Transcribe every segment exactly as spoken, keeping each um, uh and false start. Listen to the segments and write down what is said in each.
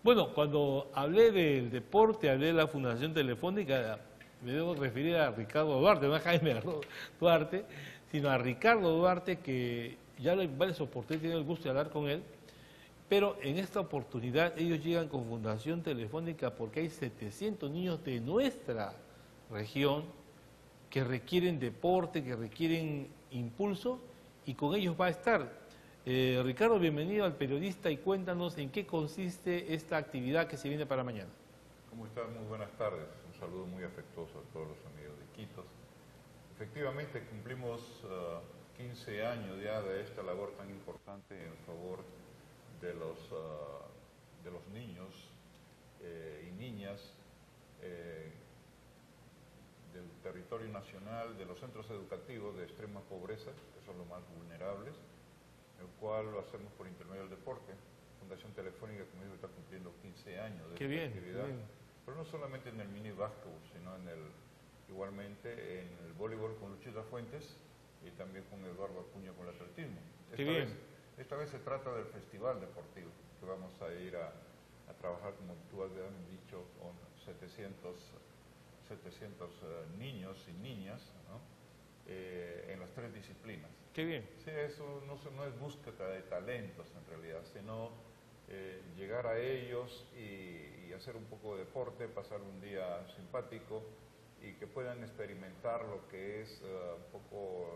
Bueno, cuando hablé del deporte, hablé de la Fundación Telefónica, me debo referir a Ricardo Duarte, no a Jaime Duarte, sino a Ricardo Duarte, que ya en varias oportunidades he tenido el gusto de hablar con él, pero en esta oportunidad ellos llegan con Fundación Telefónica porque hay setecientos niños de nuestra región que requieren deporte, que requieren impulso, y con ellos va a estar. Eh, Ricardo, bienvenido al Periodista y cuéntanos en qué consiste esta actividad que se viene para mañana. ¿Cómo están? Muy buenas tardes. Un saludo muy afectuoso a todos los amigos de Iquitos. Efectivamente, cumplimos uh, quince años ya de esta labor tan importante en favor de los, uh, de los niños eh, y niñas eh, del territorio nacional, de los centros educativos de extrema pobreza, que son los más vulnerables, el cual lo hacemos por intermedio del deporte. Fundación Telefónica, como digo, está cumpliendo quince años de qué esta bien, actividad, qué bien. Pero no solamente en el mini básquetbol, sino en el, igualmente en el voleibol con Luchita Fuentes y también con Eduardo Acuña con el atletismo. Qué Esta bien. vez, esta vez se trata del festival deportivo, que vamos a ir a, a trabajar, como tú has dicho, con setecientos, setecientos uh, niños y niñas, ¿no? eh, en las tres disciplinas. Qué bien. Sí, eso no, no es búsqueda de talentos en realidad, sino eh, llegar a ellos y, y hacer un poco de deporte, pasar un día simpático y que puedan experimentar lo que es uh, un poco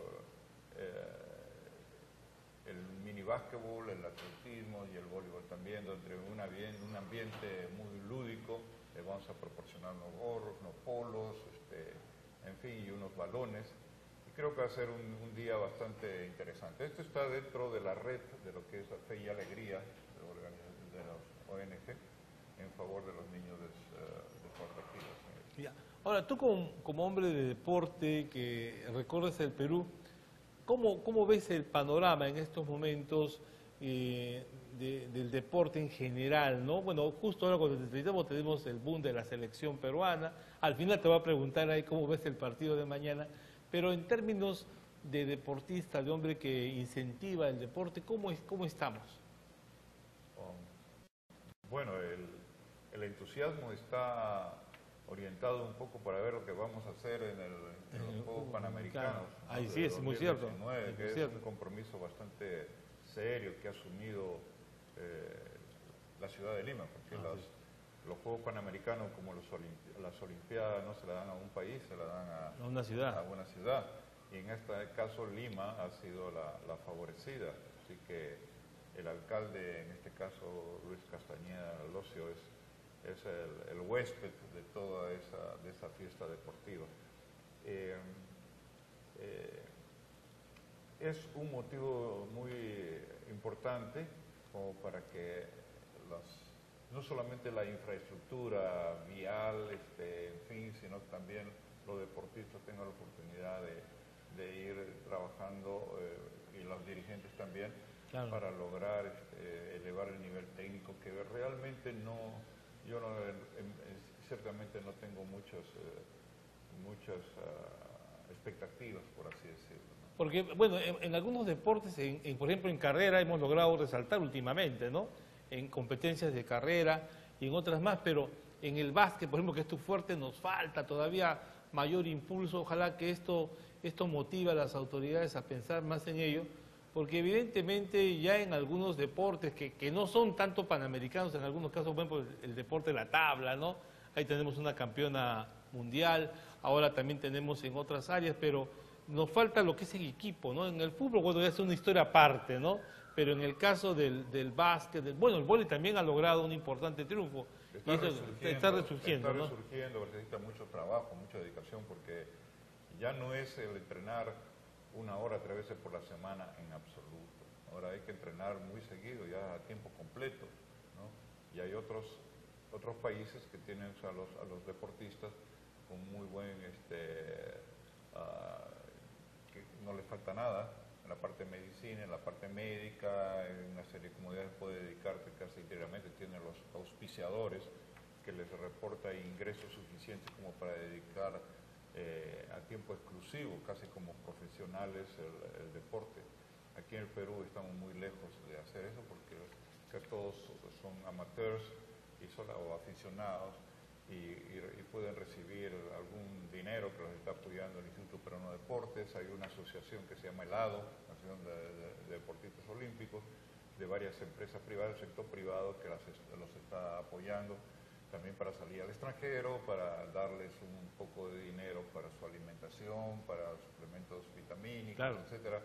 eh, el mini básquetbol, el atletismo y el voleibol también, donde un, un ambiente muy lúdico. Les vamos a proporcionar unos gorros, unos polos, este, en fin, y unos balones. Creo que va a ser un, un día bastante interesante. Esto está dentro de la red de lo que es la Fe y Alegría de, de los O N G en favor de los niños deportativos. Ya. Ahora, tú como, como hombre de deporte que recorres el Perú, ¿cómo, cómo ves el panorama en estos momentos eh, de, del deporte en general, ¿no? Bueno, justo ahora cuando te entrevistamos tenemos el boom de la selección peruana. Al final te voy a preguntar ahí cómo ves el partido de mañana. Pero en términos de deportista, de hombre que incentiva el deporte, ¿cómo, es, cómo estamos? Um, bueno, el, el entusiasmo está orientado un poco para ver lo que vamos a hacer en, el, en los Juegos Panamericanos. Ahí ¿no? sí, es muy cierto. Que es cierto. un compromiso bastante serio que ha asumido eh, la ciudad de Lima, porque ah, las, sí. los Juegos Panamericanos, como los olimpi las Olimpiadas, no se la dan a un país, se la dan a, a una ciudad. A una ciudad. Y en este caso Lima ha sido la, la favorecida. Así que el alcalde, en este caso Luis Castañeda Locio, es, es el, el huésped de toda esa, de esa fiesta deportiva. Eh, eh, es un motivo muy importante como para que las no solamente la infraestructura vial, este, en fin, sino también los deportistas tengan la oportunidad de, de ir trabajando eh, y los dirigentes también, claro, para lograr este, elevar el nivel técnico, que realmente no, yo no, en, en, ciertamente no tengo muchos, eh, muchas uh, expectativas, por así decirlo, ¿no? Porque, bueno, en, en algunos deportes, en, en, por ejemplo en carrera, hemos logrado resaltar últimamente, ¿no? En competencias de carrera y en otras más, pero en el básquet, por ejemplo, que es tu fuerte, nos falta todavía mayor impulso. Ojalá que esto, esto motive a las autoridades a pensar más en ello, porque evidentemente ya en algunos deportes que, que no son tanto panamericanos, en algunos casos, por ejemplo, el, el deporte de la tabla, ¿no? Ahí tenemos una campeona mundial, ahora también tenemos en otras áreas, pero nos falta lo que es el equipo, ¿no? En el fútbol, bueno, ya es una historia aparte, ¿no? Pero en el caso del, del básquet, del, bueno, el vóley también ha logrado un importante triunfo. Está, y eso, resurgiendo, está resurgiendo, está ¿no? resurgiendo, necesita mucho trabajo, mucha dedicación, porque ya no es el entrenar una hora, tres veces por la semana en absoluto. Ahora hay que entrenar muy seguido, ya a tiempo completo, ¿no? Y hay otros, otros países que tienen a los, a los deportistas con muy buen, este, uh, que no les falta nada, en la parte de medicina, en la parte médica, en una serie de comunidades puede dedicarte casi íntegramente, tiene los auspiciadores que les reporta ingresos suficientes como para dedicar eh, a tiempo exclusivo, casi como profesionales, el, el deporte. Aquí en el Perú estamos muy lejos de hacer eso porque que todos son amateurs y sola, o aficionados y, y, y pueden recibir algún dinero que los está apoyando el Instituto Peruano de Deportes. Hay una asociación que se llama el A D O, Asociación de, de, de Deportistas Olímpicos, de varias empresas privadas, el sector privado que las, los está apoyando también para salir al extranjero, para darles un poco de dinero para su alimentación, para suplementos vitamínicos, claro, etcétera.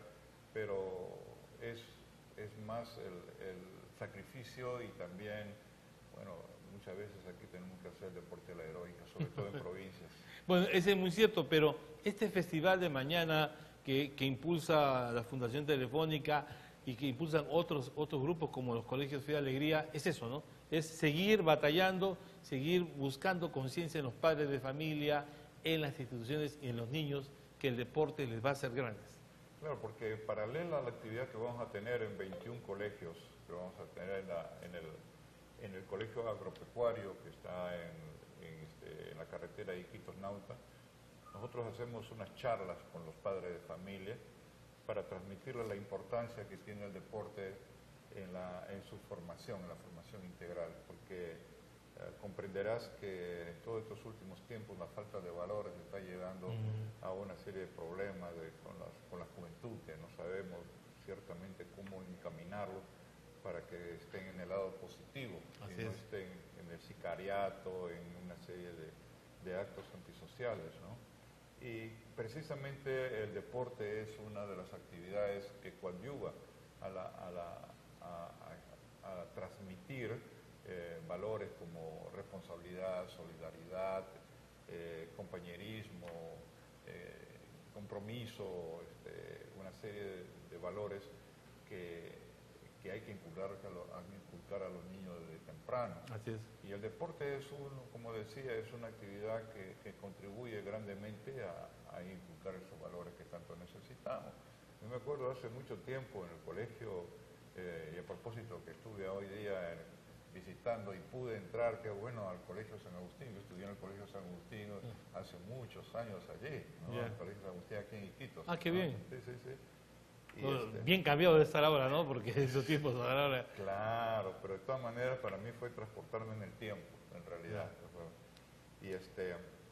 Pero es, es más el, el sacrificio y también, bueno, muchas veces aquí tenemos que hacer deporte a la heroica, sobre todo en provincias. Bueno, ese es muy cierto, pero este festival de mañana que, que impulsa la Fundación Telefónica y que impulsan otros, otros grupos como los Colegios Fe y Alegría, es eso, ¿no? Es seguir batallando, seguir buscando conciencia en los padres de familia, en las instituciones y en los niños, que el deporte les va a hacer grandes. Claro, porque paralela a la actividad que vamos a tener en veintiún colegios, que vamos a tener en, la, en, el, en el Colegio Agropecuario, que está en, en, este, en la carretera de Iquitos Nauta, nosotros hacemos unas charlas con los padres de familia para transmitirles la importancia que tiene el deporte en, la, en su formación, en la formación integral, porque eh, comprenderás que en todos estos últimos tiempos la falta de valores está llegando mm. a una serie de problemas de, con, las, con la juventud, que no sabemos ciertamente cómo encaminarlo para que estén en el lado positivo. Así y no es. estén en el sicariato, en una serie de, de actos antisociales, ¿no? Y precisamente el deporte es una de las actividades que coadyuva a, la, a, la, a, a, a transmitir eh, valores como responsabilidad, solidaridad, eh, compañerismo, eh, compromiso, este, una serie de, de valores que, que hay que inculcar a, lo, a inculcar a los niños desde temprano. Así es. Y el deporte es, un, como decía, es una actividad que, que contribuye grandemente a, a inculcar esos valores que tanto necesitamos. Yo me acuerdo hace mucho tiempo en el colegio, eh, y a propósito que estuve hoy día en, visitando y pude entrar, qué bueno, al Colegio San Agustín. Yo estudié en el Colegio San Agustín yeah. hace muchos años allí, ¿no? Yeah. El Colegio San Agustín aquí en Iquitos. Ah, qué ¿no? bien. Sí, sí, sí. Bueno, este, bien cambiado de estar ahora, ¿no? Porque esos tiempos ahora... Claro, pero de todas maneras para mí fue transportarme en el tiempo, en realidad. Yeah. Y este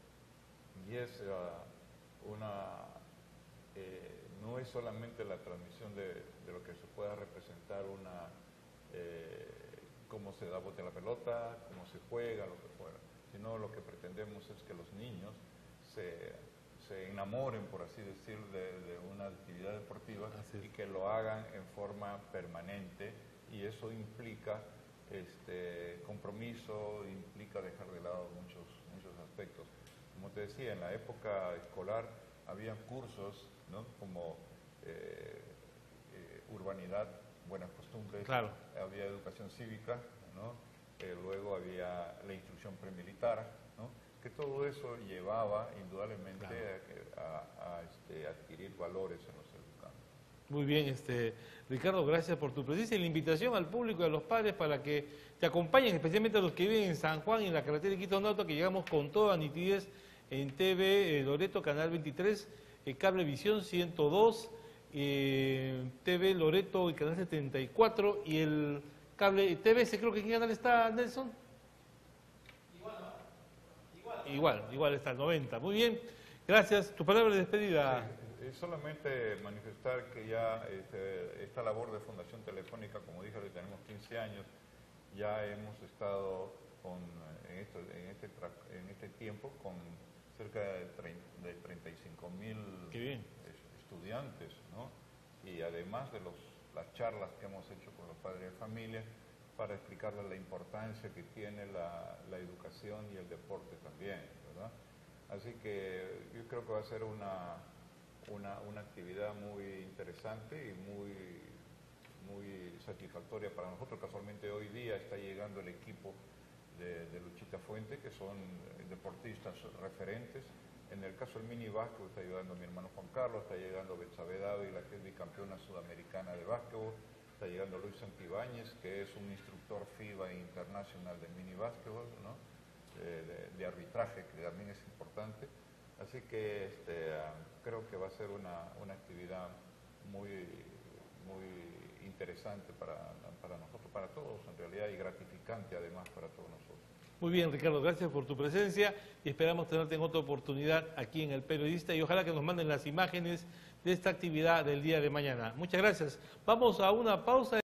y es uh, una... Eh, no es solamente la transmisión de, de lo que se pueda representar una... Eh, cómo se da bote a la pelota, cómo se juega, lo que fuera, sino lo que pretendemos es que los niños se, se enamoren, por así decir, de, de una actividad deportiva y que lo hagan en forma permanente, y eso implica este, compromiso, implica dejar de lado muchos, muchos aspectos. Como te decía, en la época escolar había cursos, ¿no? Como eh, eh, urbanidad, buenas costumbres, claro. Había educación cívica, ¿no? Eh, luego había la instrucción premilitar, ¿no? Que todo eso llevaba indudablemente claro. a, a, a este, adquirir valores en los educandos. Muy bien, este, Ricardo, gracias por tu presencia y la invitación al público y a los padres para que te acompañen, especialmente a los que viven en San Juan y en la carretera de Iquitos Nauta, que llegamos con toda nitidez en T V eh, Loreto, Canal veintitrés, eh, Cablevisión ciento dos, Eh, T V Loreto y Canal setenta y cuatro, y el cable T V S, creo que ¿en qué canal está, Nelson? Igual, igual, igual, igual está el noventa. Muy bien, gracias. Tu palabra de despedida. Sí, es solamente manifestar que ya este, esta labor de Fundación Telefónica, como dije, le tenemos quince años, ya hemos estado con, en, esto, en, este, en este tiempo con cerca de, de treinta y cinco mil estudiantes, ¿no? Y además de los, las charlas que hemos hecho con los padres de familia para explicarles la importancia que tiene la, la educación y el deporte también, ¿verdad? Así que yo creo que va a ser una, una, una actividad muy interesante y muy, muy satisfactoria para nosotros. Casualmente hoy día está llegando el equipo de, de Luchita Fuente, que son deportistas referentes. En el caso del mini básquetbol está llegando mi hermano Juan Carlos, está llegando Betsabe Dávila, que es bicampeona sudamericana de básquetbol, está llegando Luis Santibáñez, que es un instructor FIBA internacional de mini básquetbol, ¿no? eh, de, de arbitraje, que también es importante. Así que este, uh, creo que va a ser una, una actividad muy, muy interesante para, para nosotros, para todos en realidad, y gratificante además para todos nosotros. Muy bien, Ricardo, gracias por tu presencia y esperamos tenerte en otra oportunidad aquí en El Periodista y ojalá que nos manden las imágenes de esta actividad del día de mañana. Muchas gracias. Vamos a una pausa.